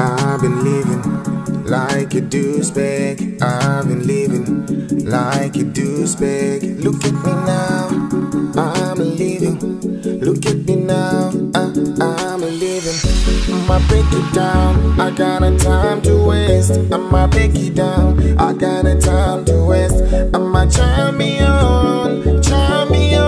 I've been living like a douchebag. I've been living like a douchebag. Look at me now, I'm living. Look at me now, I'm living. I'ma break it down, I got a time to waste. I'ma break it down, I got a time to waste. I'm a champion, champion.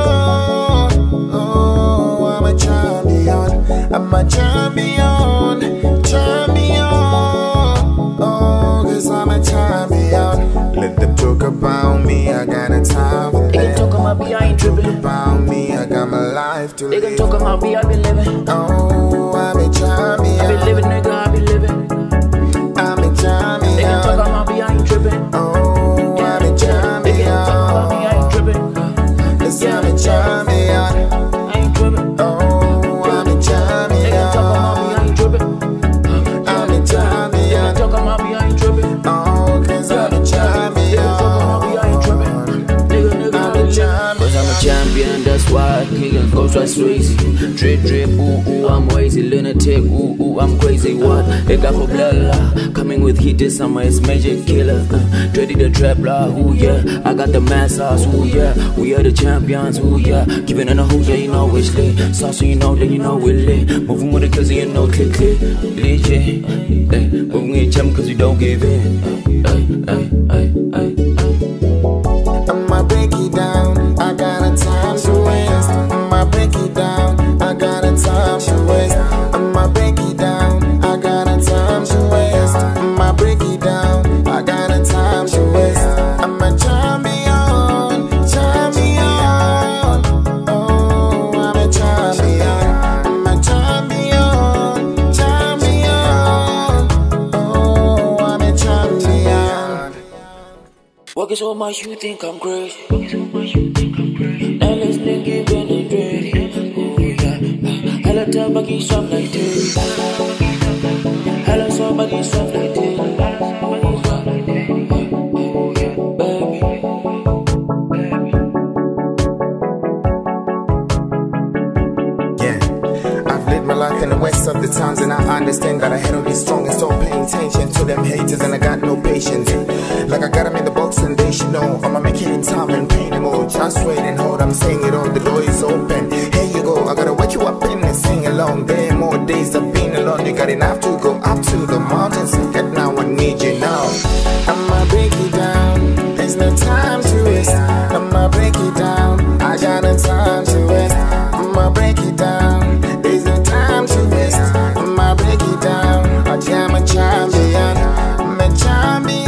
Oh, I'm a champion, I'm a champion, champion. Oh, 'cause I'm a champion. Let them talk about me, I got a time for They can talk about me, I ain't tripping. About me, I got my life to live. They can talk about me, I been living. Oh, I'm a champion. I been living, nigga, I been living. I'm a champion. They can talk about me, I ain't tripping. Oh, I'm a champion. They can talk about me, I ain't tripping. Yes, I'm a champion. I ain't tripping. Oh, I'm a champion. They can talk about me, I ain't tripping. I'm a champion. They can talk about me, I ain't tripping. Oh, 'cause I'm a champion. They can talk about me, I ain't tripping. Nigga, I'm a champion. Cause I'm a champion, that's why kicking goes right crazy. Drip, drip, ooh, ooh, I'm crazy. Lunatic, ooh, ooh, I'm crazy. What? They got for blah, blah. Coming with heat this summer, it's major killer. Dirty the trap, blah, ooh, yeah. I got the mad sauce, ooh, yeah. We are the champions, ooh, yeah. Giving in a hook, yeah, you know it's lit. Sauce, so you know, then you know we're lit. Moving with the kills, you know, click, click. Legit, hey. Moving with champ, cause you don't give in. Hey, hey, hey, hey, hey. I'ma break it down, I got a time to waste. I'ma break it down, I got a time to waste. I'ma break it down, I got a time to waste. I'ma break it down, I got a time to waste. I'm a champion, champion. Oh, I'm a champion. I'm a champion, champion. Oh, I'm a champion. Working so much you think I'm crazy. Now listening, giving and ready. Oh yeah, hello somebody soft like this. Hello somebody soft like this. Oh yeah, baby. Yeah, I've lived my life in the west of the towns, and I understand that I had to be strong and stop paying attention to them haters, and I got no patience. Like I got them in the box and they should know I'ma make it in time and pay them all. Just wait and hold, I'm saying it all, the door is open. Here you go, I gotta wake you up in and sing along. There are more days I've been alone, you got enough to go up to the mountains. Get now, I need you now. I'ma break it down, there's no time to waste. I'ma break it down, I got no time to waste. I'ma break it down, there's no time to waste. I'ma break it down, I'm a champion. I'm a champion.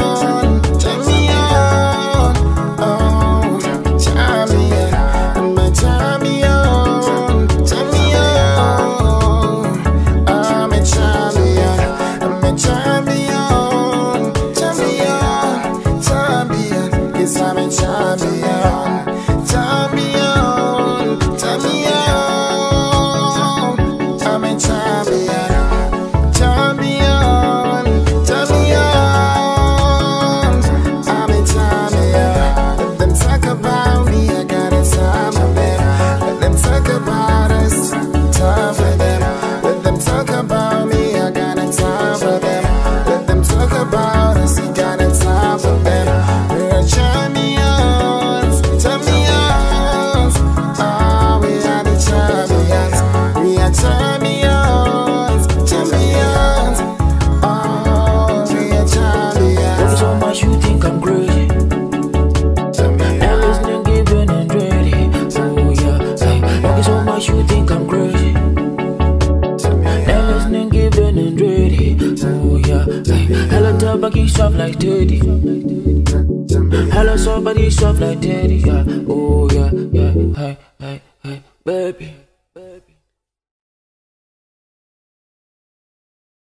You think I'm crazy? Now listening, giving and ready. Oh yeah, hey. Hello somebody soft like Teddy. Hello somebody soft like Teddy. Yeah. Oh yeah, yeah, hey, hey, hey, baby.